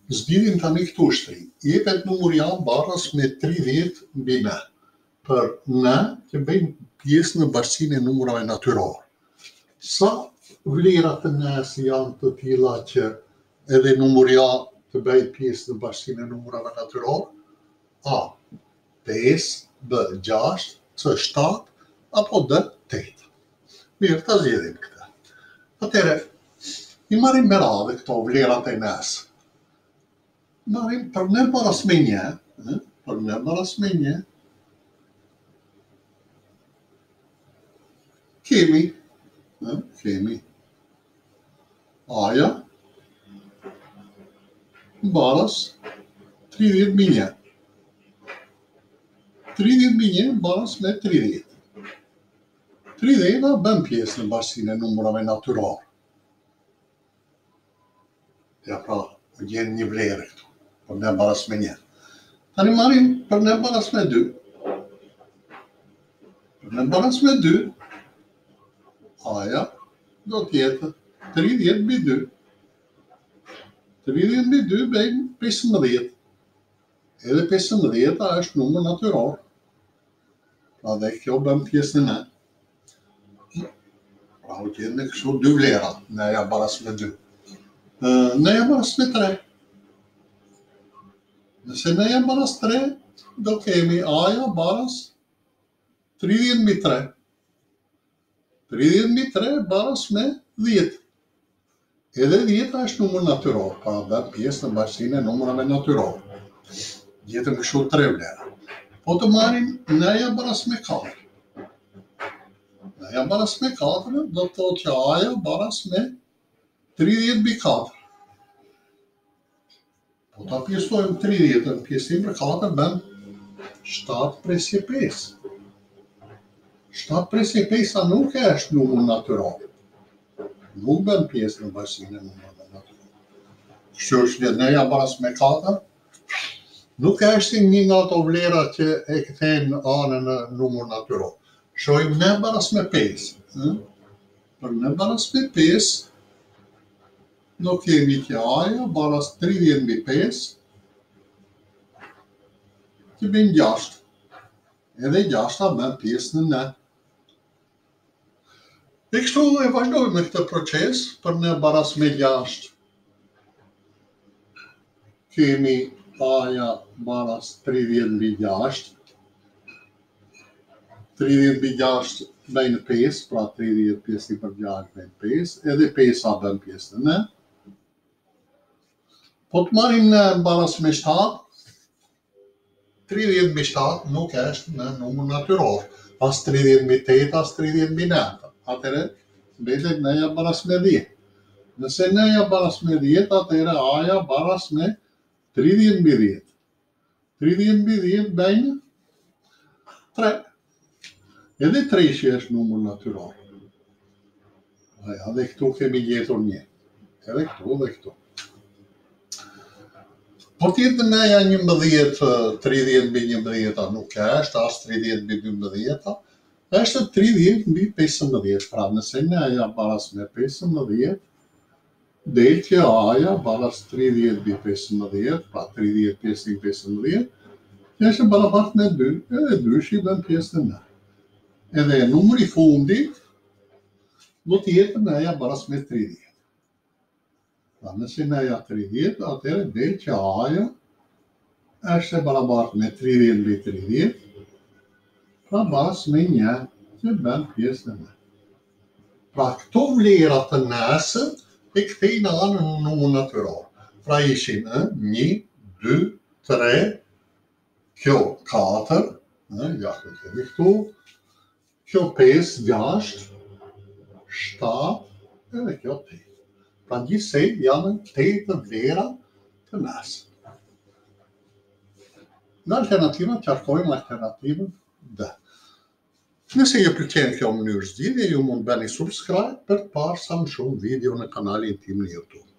Zgjidhim tani këtu shtri. Jepet numri A barës me 30 mbi n. Për n që bëjmë pjesë në bashkinë e numrave natyror. Sa vlerat të n-s janë të tilla që edhe numri A të bëjë pjesë në bashkinë e numrave natyror? A 5, B 6, C 7 apo D 8. Mirë, ta zgjedhim këtë. Atëherë, i marrim me radhë këto vlerat e n-s. Marrim për n baras me 1, për n baras me 1, kemi A-ja baras 30 mbi 1. 30 mbi 1 baras me 30. 30 bën pjesë në bashkinë e numrave natyror. Ja pra, u gjen një vlerë këtu, për n baras me 1. Tani marrim për n baras me 2. Për n baras me 2, A-ja do t'jetë 30 mbi 2. 30 mbi 2 bëjmë 15. Edhe 15 është numër natyror. Pra dhe kjo bën pjesë në n. Pra u gjen me kështu dy vlera, n-ja baras me 2. N-ja baras me 3. Nëse n-ja baras 3, do kemi A-ja baras 30 mbi 3. 30 mbi 3 baras me 10. Edhe 10 është numër natyror, pra bën pjesë në bashkinë e numrave natyror. Gjetëm kështu 3 vlera. Po të marrim n-ja baras me 4. N-ja baras me 4 do të thotë që A-ja baras me 30 mbi 4. Po ta pjesojmë 30 në pjesim për 4 bën 7 presje 5. 7 presje 5 nuk është numër natyror. Nuk bën pjesë në bashkinë e numrave natyror. Kështu që n-ja baras me 4 nuk është një nga ato vlera që e kthejnë anën në numër natyror. Shohim n baras me 5. Për n baras me 5 do kemi që A-ja baras 30 mbi 5 që bën 6. Edhe 6 bën pjesë në n. E kështu e vazhdojmë me këtë proces për n baras me 6. Kemi A-ja baras 30 mbi 6. 30 mbi 6 bën 5, pra 30 pjesë për 6 bën 5, edhe 5 bën pjesë në n. Po të marrim n baras me 7, 30 mbi 7 nuk është në numër natyror, as 30 mbi 8, as 30 mbi 9. Atëherë, mbetet n-ja baras me 10. Nëse n-ja baras me 10, atëherë A-ja baras me 30 mbi 10. 30 mbi 10 bën 3. Edhe 3 që është numër natyror. Dhe këtu kemi gjetur 1. Edhe këtu dhe këtu. Po tjetë n-ja 11, 30 mbi 11 nuk është, as 30 mbi 12, është 30 mbi 15. Pra nëse n-ja baras me 15, del që A-ja baras 30 mbi 15, pra 30 pjesë mbi 15, është barabart me 2, edhe 2 që i bën pjesë në n. Edhe numri fundit do t'jetë n-ja baras me 30. Pra nëse n-ja 30, atëherë del që A-ja është barabart me 30 mbi 30, pra baras me 1 që bën pjesë në n. Pra këto vlerat të n-s e kthejnë anën në numër natyror. Pra ishin 1, 2, 3, kjo 4, ja ku kemi këtu, kjo 5, 6, 7, edhe kjo 8. Pra gjithsej janë 8 vlera të n-s. Në alternativën qarkojmë alternativën D. Nëse ju pëlqen kjo mënyrë zgjidhje, ju mund bëni subscribe për të parë sa më shumë video në kanalin tim në YouTube.